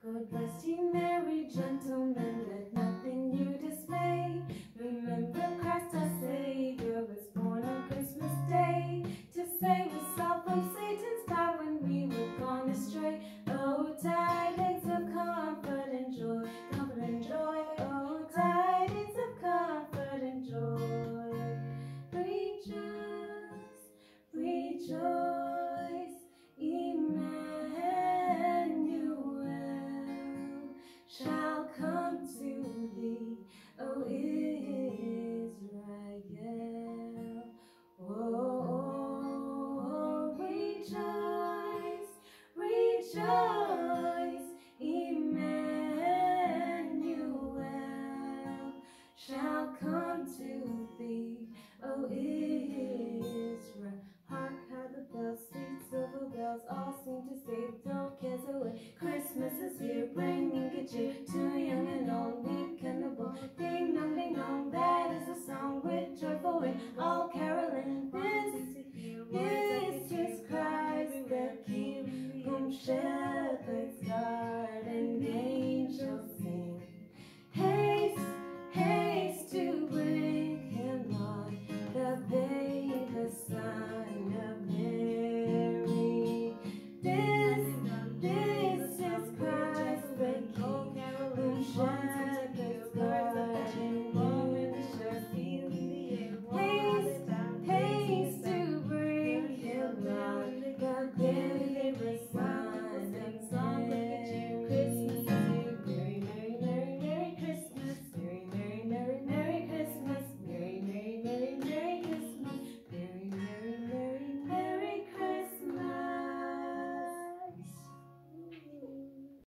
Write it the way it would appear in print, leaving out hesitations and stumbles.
God bless you, merry gentlemen, let nothing you dismay. Remember Christ our Savior was born on Christmas Day to save us all from Satan's power when we were gone astray. Oh, tidings of comfort and joy, comfort and joy. Oh, tidings of comfort and joy. Rejoice, rejoice, Emmanuel shall come to thee, O Israel. Oh, rejoice, rejoice, Emmanuel shall come to thee, O Israel. Hark how the bells, sweet silver bells, all seem to say, throw cares away. Christmas is here, bringing good cheer to young and old, meek and the bold. Ding dong, that is a song with joyful ring, all caroling. This is Christ the King, whom shall